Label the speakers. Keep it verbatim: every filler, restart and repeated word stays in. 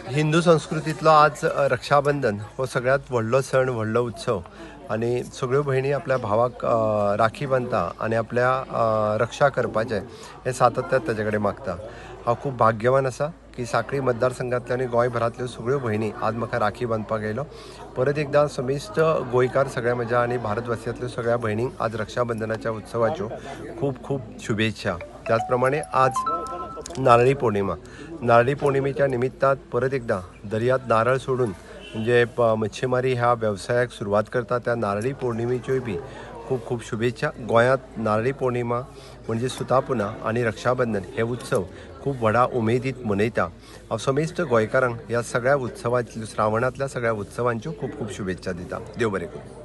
Speaker 1: हिंदू संस्कृतीतलो आज रक्षाबंधन हो सगळ्यात व्हडलो सण व्हडलो उत्सव आणि सगळ्यो भयणी आपल्या भावाक अ, राखी बांदता आणि आपल्या अ, रक्षा करपाचें हें सातत्यान ताजे कडेन मागता। हांव खूब भाग्यवान आसा की सांखळी मतदारसंघांतल्यो आनी गोंयभरांतल्यो सगळ्यो भयणी आज म्हाका राखी बांदपाक येयलो। परत एकदां समिश्ट गोंयकार सगळ्या म्हज्या आनी भारतवासियांतल्या सगळ्या भयणींक आज रक्षाबंधनाच्या उत्सवाच्यो खूब खूब शुभेच्छा। त्याच प्रमाणे आज नारळी पौर्णिमा नारळी पौर्णिमेच्या निमित्तान परत एकदा दर्यांत नारळ सोडून म्हणजे प मच्छीमारी ह्या वेवसायाक सुरवात करता त्या नारळी पौर्णिमेच्योय बी खूब खूब शुभेच्छा। गोंयांत नारळी पौर्णिमा म्हणजे सुतापुना आणि रक्षाबंधन हे उत्सव खूब व्हडा उमेदीत मनयता। हांव समेस्त गोंयकारांक ह्या सगळ्या उत्सवांतल्या श्रावणांतल्या सगळ्या उत्सवांच्यो खूब खूब शुभेच्छा दिता। देव बरें करूं।